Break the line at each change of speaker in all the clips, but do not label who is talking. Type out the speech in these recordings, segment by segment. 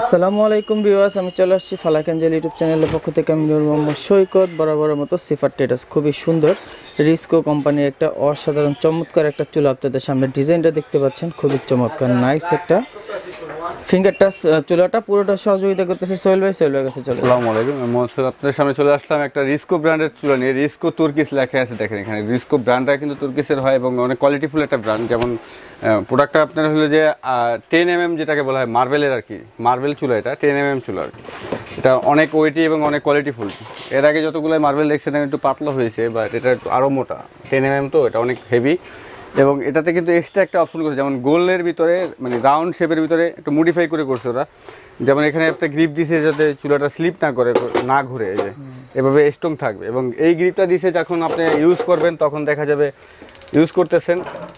আসসালামু আলাইকুম ভিউয়ার্স, আমি চলে আসছি ফালাক এঞ্জেল ইউটিউব চ্যানেলের পক্ষ থেকে। আমি নূর মোহাম্মদ সৈকত। বরাবরের মতো সিফার টেটাস খুবই সুন্দর রিস্কো কোম্পানির একটা অসাধারণ চমৎকার একটা চুলা আপনাদের সামনে ডিজাইনটা দেখতে পাচ্ছেন, খুবই চমৎকার নাইস একটা ফিঙ্গার টাচ চুলাটা। পুরোটা সহযোগিতা করতেছে সোহেল ভাই। সোহেল ভাই কাছে চলে।
আসসালামু আলাইকুম, আমি আপনাদের সামনে চলে আসলাম একটা রিস্কো ব্র্যান্ডের চুলা নিয়ে। রিস্কো তুর্কিস লেখা আছে, দেখেন এখানে। রিস্কো ব্র্যান্ডটা কিন্তু তুর্কিসের হয় এবং অনেক কোয়ালিটিফুল একটা ব্র্যান্ড। যেমন প্রোডাক্টটা আপনার হলো যে 10mm যেটাকে বলা হয় মার্বেলের আর কি, মার্বেল চুলা। এটা 10mm চুলা আর কি। এটা অনেক ওয়েটি এবং অনেক কোয়ালিটিফুল। এর আগে যতগুলো মার্বেল দেখছেন একটু পাতলা হয়েছে, বাট এটা একটু আরও মোটা। 10mm তো এটা অনেক হেভি। এবং এটাতে কিন্তু এক্সট্রা একটা অপশন করছে, যেমন গোলের ভিতরে মানে রাউন্ড শেপের ভিতরে একটু মডিফাই করে করছে ওরা। যেমন এখানে একটা গ্রিপ দিছে যাতে চুলাটা স্লিপ না করে, না ঘুরে, এই যে এভাবে স্ট্রং থাকবে। এবং এই গ্রিপটা দিছে যখন আপনি ইউজ করবেন তখন দেখা যাবে ইউজ করতেছেন,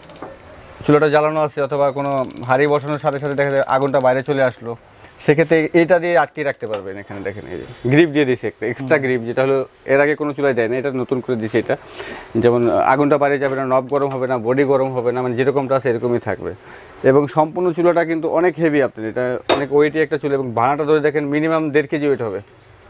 চুলাটা জ্বালানো আছে অথবা কোনো হাঁড়ি বসানোর সাথে সাথে দেখা যায় আগুনটা বাইরে চলে আসলো, সেক্ষেত্রে এটা দিয়ে আটকে রাখতে পারবেন। এখানে দেখেন এই যে গ্রিপ দিয়ে দিছে একটা এক্সট্রা গ্রিপ, যেটা হলো এর আগে কোনো চুলায় দেয় না, এটা নতুন করে দিছে এটা। যেমন আগুনটা বাইরে যাবে না, নব গরম হবে না, বডি গরম হবে না, মানে যেরকমটা আছে এরকমই থাকবে। এবং সম্পূর্ণ চুলাটা কিন্তু অনেক হেভি, আপনার এটা অনেক ওয়েটি একটা চুলা। এবং ভাড়াটা ধরে দেখেন মিনিমাম 1.5 কেজি ওয়েট হবে,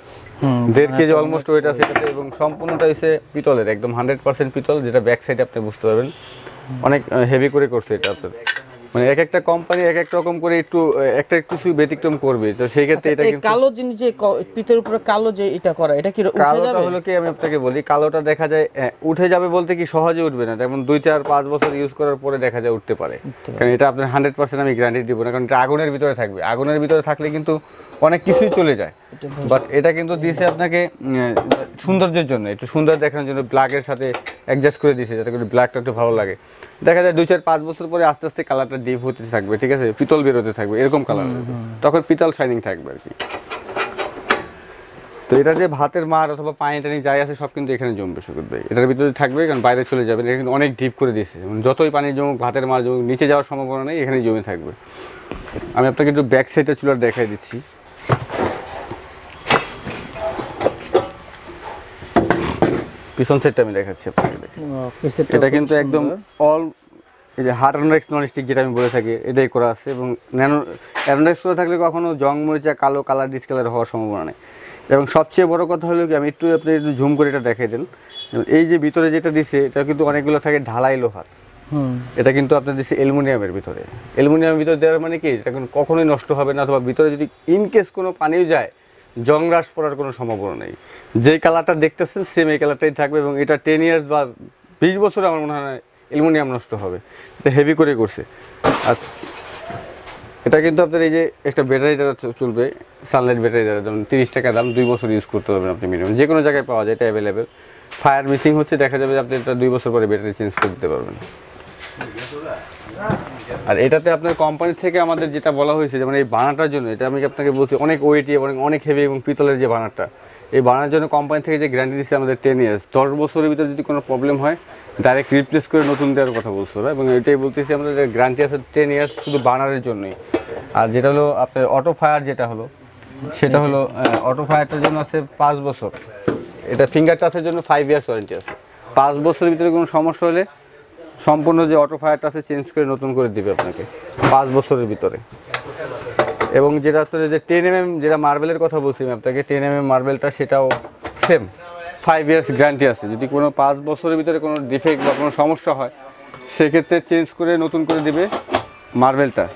1.5 কেজি অলমোস্ট ওয়েট আছে এটাতে। এবং সম্পূর্ণটা হচ্ছে পিতলের, একদম 100% পিতল, যেটা ব্যাক সাইডে আপনি বুঝতে পারবেন অনেক হেভি করে করছে এটা আপনার। মানে এক একটা কোম্পানি এক এক রকম করে একটু কিছু ব্যতিক্রম করবে, তো সেই ক্ষেত্রে এটা কিন্তু
কালো জিনিস যে পিতলের উপরে কালো যে এটা করা, এটা কি উঠে যাবে?
কালোটা হলো কি, আমি আপনাকে বলি, কালোটা দেখা যায় উঠে যাবে বলতে কি সহজে উঠবে না। যেমন 2, 4, 5 বছর ইউজ করার পরে দেখা যায় উঠতে পারে। কারণ এটা আপনার 100% আমি গ্যারান্টি দিব না, কারণ এটা আগুনের ভিতরে থাকবে। আগুনের ভিতরে থাকলে কিন্তু অনেক কিছুই চলে যায়। বাট এটা কিন্তু দিয়েছে আপনাকে সৌন্দর্যের জন্য, একটু সুন্দর দেখানোর জন্য ব্ল্যাকের সাথে অ্যাডজাস্ট করে দিয়েছে, যাতে করে ব্ল্যাকটা একটু ভালো লাগে। দেখা যায় 2, 4, 5 বছর পরে আস্তে আস্তে কালারটা ডিপ হতে থাকবে, ঠিক আছে, পিতল বেরোতে থাকবে এরকম কালার, তখন পিতল শাইনিং থাকবে আর কি। তো এটা যে ভাতের মার অথবা পানি টানি যাই আছে সব কিন্তু এখানে জমবে সুগত ভাই, এটার ভিতরে থাকবে, কারণ বাইরে চলে যাবে। এটা কিন্তু অনেক ডিপ করে দিয়েছে, যতই পানি জমুক, ভাতের মার জমুক, নিচে যাওয়ার সম্ভাবনা নেই, এখানে জমে থাকবে। আমি আপনাকে একটু ব্যাক সাইডের চুলার দেখাই দিচ্ছি। পিছন সাইডটা আমি দেখাচ্ছি আপনাকে। এটা কিন্তু একদম অল এই যে হার্ড অ্যানোডেক্স নন স্টিক যেটা আমি বলে থাকি, এটাই করা আছে। এবং ন্যানো অ্যানোডেক্স করে থাকলে কখনো জং মরিচা কালো কালার ডিসকালার হওয়ার সম্ভাবনা নেই। এবং সবচেয়ে বড় কথা হলো কি, আমি আপনি একটু জুম করে এটা দেখাই দেন। এই যে ভিতরে যেটা দিছে এটা কিন্তু অনেকগুলো থাকে ঢালাই লোহার, এটা কিন্তু আপনার দিচ্ছে অ্যালুমিনিয়ামের ভিতরে। অ্যালুমিনিয়ামের ভিতরে দেওয়ার মানে কি, এটা কখনোই নষ্ট হবে না, অথবা ভিতরে যদি ইনকেস কোনো পানিও যায় জং রাশ পড়ার কোনো সম্ভাবনা নেই। যে কালারটা দেখতেছেন সেম এই কালারটাই থাকবে। এবং এটা 10 ইয়ার্স বা 20 বছর আমার মনে হয় অ্যালুমিনিয়াম নষ্ট হবে, এটা হেভি করে করছে। আর এটা কিন্তু আপনার এই যে একটা ব্যাটারি দ্বারা চলবে, সানলাইট ব্যাটারি দ্বারা, যেমন 30 টাকা দাম, 2 বছর ইউজ করতে পারবেন আপনি মিনিমাম। যে কোনো জায়গায় পাওয়া যায়, এটা অ্যাভেলেবেল। ফায়ার মিসিং হচ্ছে, দেখা যাবে যে আপনি এটা 2 বছর পরে ব্যাটারি চেঞ্জ করে দিতে পারবেন। আর এটাতে আপনার কোম্পানি থেকে আমাদের যেটা বলা হয়েছে, যেমন এই বানাটার জন্য, এটা আমি আপনাকে বলছি অনেক ওয়েটি এবং অনেক হেভি এবং পিতলের যে বানারটা, এই বানার জন্য কোম্পানি থেকে যে গ্যারান্টি দিচ্ছে আমাদের 10 ইয়ার্স। 10 বছরের ভিতরে যদি কোনো প্রবলেম হয় ডাইরেক্ট রিপ্লেস করে নতুন দেওয়ার কথা বলছো ওরা। এবং এটাই বলতেছি আমাদের গ্যারান্টি আছে 10 ইয়ার্স শুধু বানারের জন্যই। আর যেটা হলো আপনার অটো ফায়ার যেটা হলো, সেটা হলো অটো ফায়ারটার জন্য আছে 5 বছর। এটা ফিঙ্গার টাচের জন্য 5 ইয়ার্স ওয়ারেন্টি আছে। 5 বছরের ভিতরে কোনো সমস্যা হলে সম্পূর্ণ যে অটো ফায়ারটা আছে চেঞ্জ করে নতুন করে দিবে আপনাকে 5 বছরের ভিতরে। এবং যেটা আসলে যে 10mm যেটা মার্বেলের কথা বলছি আমি আপনাকে, 10mm মার্বেলটা সেটাও সেম 5 ইয়ার্স গ্যারান্টি আছে। যদি কোনো 5 বছরের ভিতরে কোনো ডিফেক্ট বা কোনো সমস্যা হয় সেক্ষেত্রে চেঞ্জ করে নতুন করে দিবে মার্বেলটা।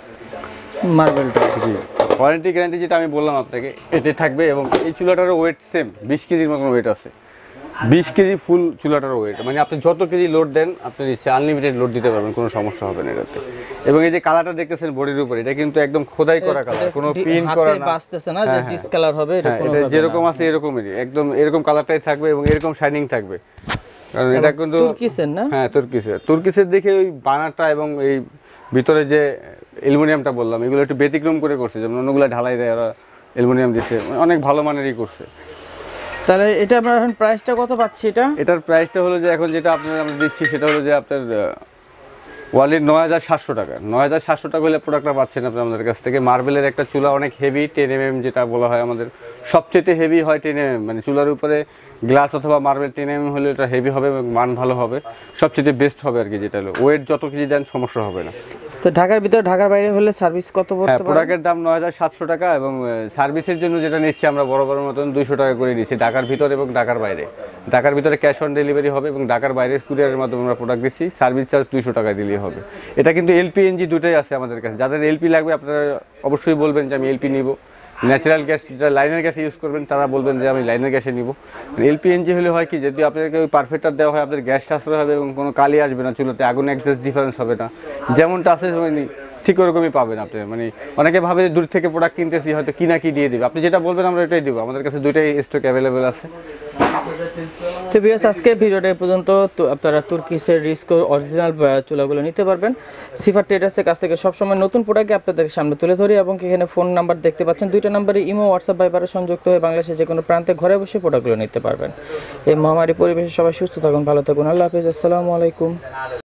জি, ওয়ারেন্টি গ্যারান্টি যেটা আমি বললাম আপনাকে এটাই থাকবে। এবং এই চুলাটারও ওয়েট সেম 20 কেজির মতন ওয়েট আছে, 20 কেজি ফুল চুলাটার ওয়েট। মানে আপনি যত কেজি লোড দেন আপনি ইচ্ছে আনলিমিটেড লোড দিতে পারবেন, কোনো সমস্যা হবে না এটাতে। এবং এই যে কালারটা দেখতেছেন বডির উপরে, এটা কিন্তু একদম খোদাই করা কালার, কোনো প্রিন্ট করা না,
বাসতেছে না যে ডিসকালার হবে, এটা কোনো
এটা যেরকম আছে এরকমই, একদম এরকম কালারটাই থাকবে এবং এরকম শাইনিং থাকবে। কারণ এটা কিন্তু
তুর্কিসের না,
হ্যাঁ তুর্কিসের দেখে ওই বানারটা এবং এই ভিতরে যে অ্যালুমিনিয়ামটা বললাম, এগুলো একটু ব্যতিক্রম করে করছে। যেমন অন্যগুলো ঢালাই দেয়, ওরা অ্যালুমিনিয়াম দিচ্ছে, অনেক ভালো মানেরই করছে।
তাহলে এটা আমরা এখন প্রাইসটা কত পাচ্ছি? এটার
প্রাইসটা হলো যে এখন যেটা আমরা দিচ্ছি সেটা হলো যে আপনার ওয়ালির 9700 টাকা। 9700 টাকা হলে প্রোডাক্টটা পাচ্ছেন আপনি আমাদের কাছ থেকে। মার্বেলের একটা চুলা অনেক হেভি, 10mm যেটা বলা হয় আমাদের সবচেয়ে হেভি হয় 10mm, মানে চুলার উপরে গ্লাস অথবা মার্বেল 10mm হলে এটা হেভি হবে এবং মান ভালো হবে, সবচেয়ে বেস্ট হবে আর কি। যেটা হলো ওয়েট যত কেজি দেন সমস্যা হবে না।
তো ঢাকার ভিতর ঢাকার বাইরে হলে সার্ভিস কত
হ্যাঁ,
পড়তে পারে?
প্রোডাক্টের দাম ৯,৭০০ টাকা এবং সার্ভিসের জন্য যেটা নিচ্ছি আমরা বড় মতন 200 টাকা করে নিচ্ছি ঢাকার ভিতর এবং ঢাকার বাইরে। ঢাকার ভিতরে ক্যাশ অন ডেলিভারি হবে এবং ঢাকার বাইরে কুরিয়ারের মাধ্যমে আমরা প্রোডাক্ট দিচ্ছি, সার্ভিস চার্জ 200 টাকা দিলেই হবে। এটা কিন্তু এলপিএনজি দুটোই আছে আমাদের কাছে। যাদের এলপি লাগবে আপনারা অবশ্যই বলবেন যে আমি এলপি নিব। ন্যাচারাল গ্যাস যেটা লাইনের গ্যাসে ইউজ করবেন তারা বলবেন যে আমি লাইনের গ্যাসে নিব। এলপিএনজি হলে হয় কি, যদি আপনাকে ওই পারফেক্টটা দেওয়া হয় আপনার গ্যাস সাশ্রয় হবে এবং কোনো কালি আসবে না চুলাতে, আগুন একজাস্ট ডিফারেন্স হবে না, যেমনটা আছে ঠিক ওরকমই পাবেন আপনি। মানে অনেকে ভাবে যে দূর থেকে প্রোডাক্ট কিনতেছি হয়তো কি না কি দিয়ে দিবে, আপনি যেটা বলবেন আমরা এটাই দেবো। আমাদের কাছে দুইটাই স্টক অ্যাভেলেবেল আছে।
তো ভিউয়ার্স, আজকে ভিডিওটা এই পর্যন্ত। তো আপনারা তুর্কিসের রিস্কো অরিজিনাল চুলাগুলো নিতে পারবেন সিফার ট্রেডার্সের কাছ থেকে। সবসময় নতুন প্রোডাক্ট আপনাদের সামনে তুলে ধরি এবং এখানে ফোন নাম্বার দেখতে পাচ্ছেন, দুইটা নাম্বারে ইমো, হোয়াটসঅ্যাপ, ভাইবারে সংযুক্ত হয়ে বাংলাদেশের যে কোনো প্রান্তে ঘরে বসে প্রোডাক্টগুলো নিতে পারবেন। এই মহামারী পরিবেশে সবাই সুস্থ থাকুন, ভালো থাকুন। আল্লাহ হাফেজ, আসসালামু আলাইকুম।